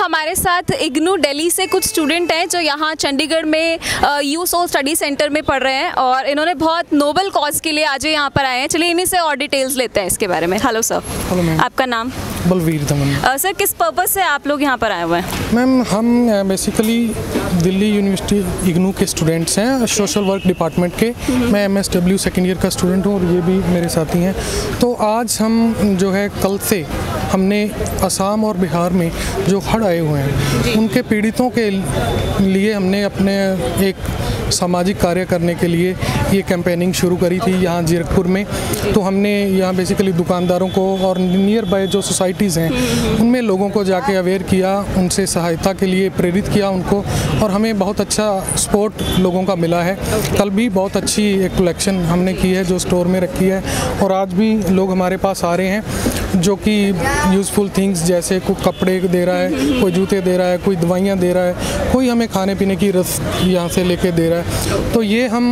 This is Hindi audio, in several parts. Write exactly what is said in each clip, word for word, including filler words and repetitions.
हमारे साथ इग्नू दिल्ली से कुछ स्टूडेंट हैं जो यहाँ चंडीगढ़ में यू सो स्टडी सेंटर में पढ़ रहे हैं और इन्होंने बहुत नोबल कॉज के लिए आज यहाँ पर आए हैं। चलिए इन्हीं से और डिटेल्स लेते हैं इसके बारे में। Hello sir. Hello ma'am. आपका नाम? बलवीर धवन। सर किस पर्पज़ से आप लोग यहाँ पर आए हुए हैं? मैम हम बेसिकली दिल्ली यूनिवर्सिटी इग्नू के स्टूडेंट्स हैं, सोशल वर्क डिपार्टमेंट के। मैं M S W second year का स्टूडेंट हूँ और ये भी मेरे साथी हैं। तो आज हम जो है कल से हमने असम और बिहार में जो हड़ आए हुए हैं उनके पीड़ितों के लिए हमने अपने एक सामाजिक कार्य करने के लिए ये कैंपेनिंग शुरू करी थी यहाँ जीरकपुर में। तो हमने यहाँ बेसिकली दुकानदारों को और नियर बाय जो सोसाइटीज़ हैं उनमें लोगों को जाके अवेयर किया, उनसे सहायता के लिए प्रेरित किया उनको, और हमें बहुत अच्छा सपोर्ट लोगों का मिला है। कल भी बहुत अच्छी एक कलेक्शन हमने की है जो स्टोर में रखी है, और आज भी लोग हमारे पास आ रहे हैं जो कि यूज़फुल थिंग्स जैसे कोई कपड़े दे रहा है, कोई जूते दे रहा है, कोई दवाइयाँ दे रहा है, कोई हमें खाने पीने की रस यहाँ से लेके दे रहा है। तो ये हम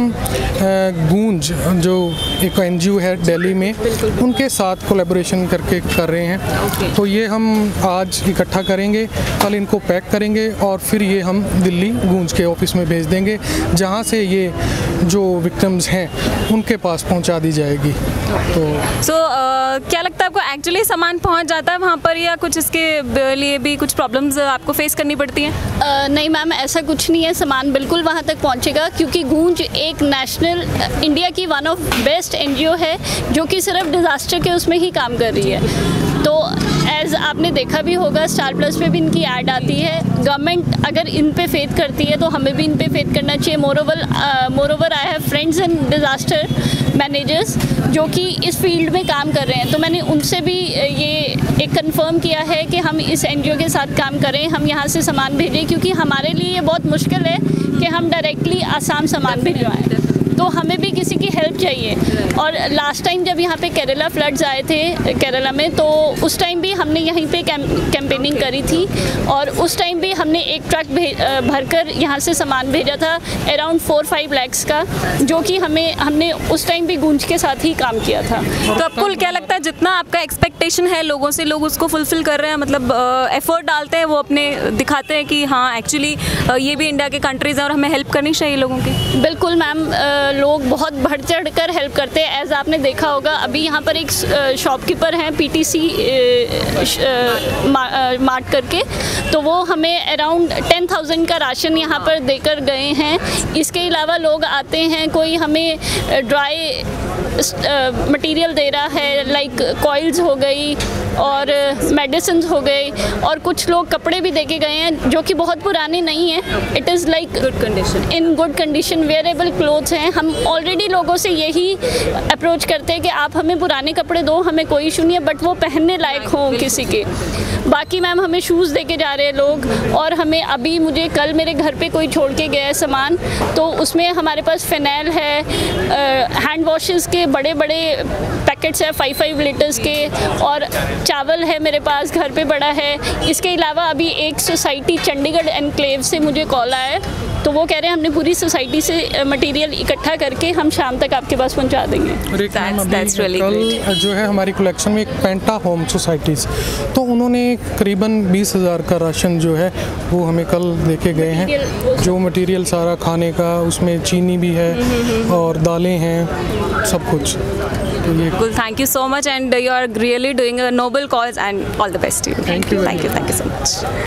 गूंज जो एक एन जी ओ है दिल्ली में उनके साथ कोलैबोरेशन करके कर रहे हैं। तो ये हम आज इकट्ठा करेंगे, कल इनको पैक करेंगे और फिर ये हम दिल्ली गूंज के ऑफिस में भेज देंगे जहाँ से ये जो विक्टिम्स हैं उनके पास पहुँचा दी जाएगी। तो सो so, uh, क्या लगता है आपको एक्चुअली सामान पहुँच जाता है वहाँ पर, या कुछ इसके लिए भी कुछ प्रॉब्लम्स आपको फेस करनी पड़ती हैं? uh, नहीं मैम, ऐसा कुछ नहीं है, सामान बिल्कुल वहाँ तक पहुँचेगा क्योंकि गूंज एक नेशनल इंडिया की one of best N G O है जो कि सिर्फ डिज़ास्टर के उसमें ही काम कर रही है। तो एज आपने देखा भी होगा स्टार प्लस पे भी इनकी ऐड आती है। गवर्नमेंट अगर इन पे फेथ करती है तो हमें भी इन पे फेथ करना चाहिए। Moreover moreover I have friends in disaster managers जो कि इस फील्ड में काम कर रहे हैं, तो मैंने उनसे भी ये एक कंफर्म किया है कि हम इस एन जी ओ के साथ काम करें, हम यहाँ से सामान भेजें, क्योंकि हमारे लिए ये बहुत मुश्किल है कि हम डायरेक्टली आसाम सामान भिजवाएँ, तो हमें भी किसी की हेल्प चाहिए। और लास्ट टाइम जब यहाँ पे केरला फ्लड्स आए थे केरला में, तो उस टाइम भी हमने यहीं पे कैंपेनिंग करी थी और उस टाइम भी हमने एक ट्रक भरकर यहाँ से सामान भेजा था अराउंड फोर फाइव लैक्स का, जो कि हमें हमने उस टाइम भी गूंज के साथ ही काम किया था। तो आपको क्या लगता है जितना आपका एक्सपेक्टेशन है लोगों से, लोग उसको फुलफिल कर रहे हैं? मतलब एफर्ट डालते हैं, वो अपने दिखाते हैं कि हाँ एक्चुअली ये भी इंडिया के कंट्रीज़ हैं और हमें हेल्प करनी चाहिए लोगों की? बिल्कुल मैम, लोग बहुत बढ़ चढ़ कर हेल्प करते हैं। एज आपने देखा होगा अभी यहाँ पर एक शॉपकीपर हैं पी टी सी मार्ट करके, तो वो हमें अराउंड टेन थाउजेंड का राशन यहाँ पर देकर गए हैं। इसके अलावा लोग आते हैं, कोई हमें ड्राई मटेरियल दे रहा है लाइक कॉइल्स हो गई और मेडिसिन हो गई, और कुछ लोग कपड़े भी देके गए हैं जो कि बहुत पुराने नहीं हैं, it is like good condition, in good condition wearable clothes हैं। हम ऑलरेडी लोगों से यही अप्रोच करते हैं कि आप हमें पुराने कपड़े दो, हमें कोई इशू नहीं है, बट वो पहनने लायक हों किसी के। बाकी मैम हमें शूज़ दे के जा रहे हैं लोग, और हमें अभी मुझे कल मेरे घर पे कोई छोड़ के गया है सामान, तो उसमें हमारे पास फिनाइल है, हैंड वॉशेस के बड़े बड़े पैकेट्स है फाइव फाइव लीटर्स के, और चावल है मेरे पास घर पे बड़ा है। इसके अलावा अभी एक सोसाइटी चंडीगढ़ एनक्लेव से मुझे कॉल आया है, तो वो कह रहे हैं हमने पूरी सोसाइटी से मटेरियल इकट्ठा करके हम शाम तक आपके पास पहुंचा देंगे। That's really कल great. जो है हमारी कलेक्शन में एक पेंटा होम सोसाइटीज़, तो उन्होंने करीबन बीस हज़ार का राशन जो है वो हमें कल लेके गए हैं। जो मटेरियल सारा खाने का, उसमें चीनी भी है और दालें हैं, सब कुछ। Cool, thank you so much and you are really doing a noble cause and all the best to you. Thank you. Thank you, thank you so much.